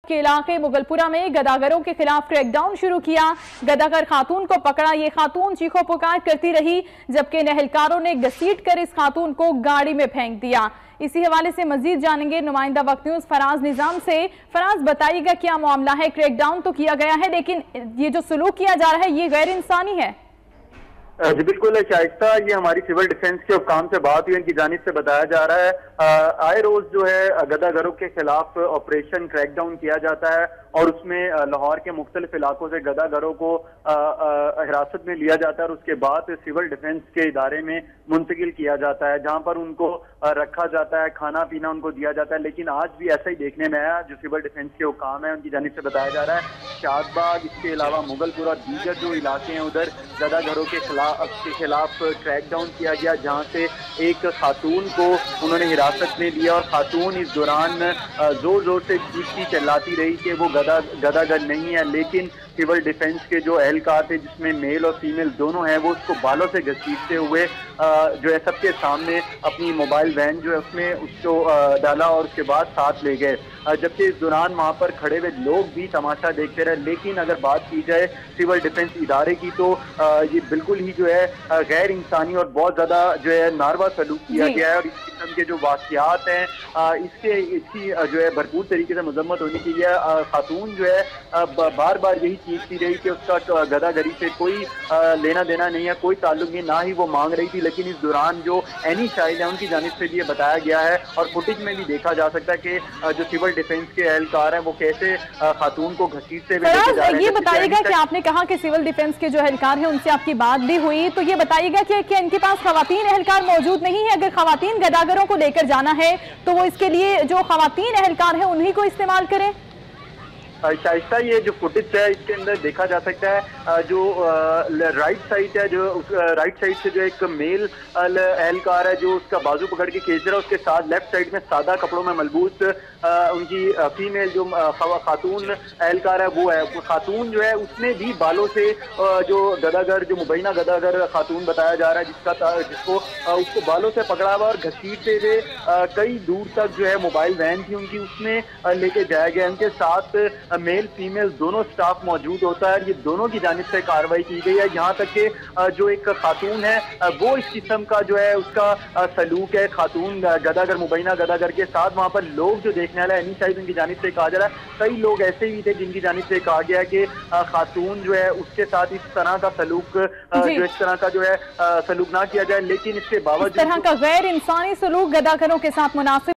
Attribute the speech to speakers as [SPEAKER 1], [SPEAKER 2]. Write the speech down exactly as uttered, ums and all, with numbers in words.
[SPEAKER 1] के इलाके मुगलपुरा में गदागरों के खिलाफ क्रैकडाउन शुरू किया। गदागर खातून को पकड़ा। ये खातून चीखों पुकार करती रही, जबकि एहलकारों ने घसीट कर इस खातून को गाड़ी में फेंक दिया। इसी हवाले से मजीद जानेंगे नुमाइंदा वक्त न्यूज फराज निजाम से। फराज, बताइएगा क्या मामला है? क्रैकडाउन तो किया गया है, लेकिन ये जो सलूक किया जा रहा है ये गैर इंसानी है।
[SPEAKER 2] जी बिल्कुल शाइस्ता, ये हमारी सिविल डिफेंस के हुक्काम से बात हुई, इनकी जानिब से बताया जा रहा है आए रोज जो है गदागरों के खिलाफ ऑपरेशन क्रैकडाउन किया जाता है और उसमें लाहौर के मुख्तलिफ इलाकों से गदागरों को हिरासत में लिया जाता है और उसके बाद सिविल डिफेंस के इदारे में मुंतकिल किया जाता है, जहां पर उनको रखा जाता है, खाना पीना उनको दिया जाता है। लेकिन आज भी ऐसा ही देखने में आया। जो सिविल डिफेंस के हुक्काम है उनकी जानिब से बताया जा रहा है शादबाग, इसके अलावा मुगलपुरा, दीगर जो इलाके हैं उधर गदागरों के खिलाफ के खिलाफ क्रैकडाउन किया गया, जहां से एक खातून को उन्होंने हिरासत में लिया और खातून इस दौरान जोर जोर से चीखती चिल्लाती रही कि वो गदा गदागर नहीं है। लेकिन सिविल डिफेंस के जो एहलकार थे, जिसमें मेल और फीमेल दोनों हैं, वो उसको बालों से घसीटते हुए जो है सबके सामने अपनी मोबाइल वैन जो है उसमें उसको डाला और उसके बाद साथ ले गए, जबकि इस दौरान वहां पर खड़े हुए लोग भी तमाशा देखते रहे। लेकिन अगर बात की जाए सिविल डिफेंस इदारे की तो ये बिल्कुल ही जो है गैर इंसानी और बहुत ज्यादा जो है नारवा सलूक किया गया है और इस किस्म के जो वाकयात हैं इसके इसकी जो है भरपूर तरीके से मजम्मत होनी चाहिए। खातून जो है बार बार यही चीखती रही कि उसका गदागरी से कोई लेना देना नहीं है, कोई ताल्लुक नहीं, ना ही वो मांग रही थी। लेकिन इस दौरान जो एनी चाइल्ड है उनकी जानिब से भी ये बताया गया है और फुटेज में भी देखा जा सकता है कि जो सिविल डिफेंस के एहलकार हैं वो कैसे खातून को घसीटते हुए लेके जा रहे हैं।
[SPEAKER 1] ये बताइएगा कि आपने कहा कि सिविल डिफेंस के जो एहलकार हैं उनसे आपकी बात भी हुई, तो ये बताइएगा कि क्या इनके पास खवातीन एहलकार मौजूद नहीं है? अगर खवातीन गदागरों को लेकर जाना है तो वो इसके लिए जो खवातीन एहलकार हैं उन्हीं को इस्तेमाल करें।
[SPEAKER 2] शाइस्ता, ये जो फुटेज है इसके अंदर देखा जा सकता है जो राइट साइड है, जो राइट साइड से जो एक मेल एहलकार है जो उसका बाजू पकड़ के खींच रहा है, उसके साथ लेफ्ट साइड में सादा कपड़ों में मलबूस उनकी फीमेल जो खातून एहलकार है वो है। खातून जो है उसने भी बालों से जो गदागर जो मुबैना गदागर खातून बताया जा रहा है जिसका जिसको उसको बालों से पकड़ा हुआ और घसीटते हुए कई दूर तक जो है मोबाइल वैन थी उनकी उसमें लेके जाया गया। उनके साथ मेल फीमेल दोनों स्टाफ मौजूद होता है। ये दोनों की जानिब से कार्रवाई की गई है। यहाँ तक कि जो एक खातून है वो इस किस्म का जो है उसका सलूक है खातून गदागर मुबैना गदागर के साथ। वहाँ पर लोग जो देखने वाला है एनी साइड उनकी जानिब से कहा जा रहा है, कई लोग ऐसे ही थे जिनकी जानिब से कहा गया कि खातून जो है उसके साथ इस तरह का सलूक जो इस तरह का जो है सलूक ना किया जाए। लेकिन इसके बावजूद
[SPEAKER 1] इस तरह का गैर इंसानी सलूक गदागरों के साथ मुनासिब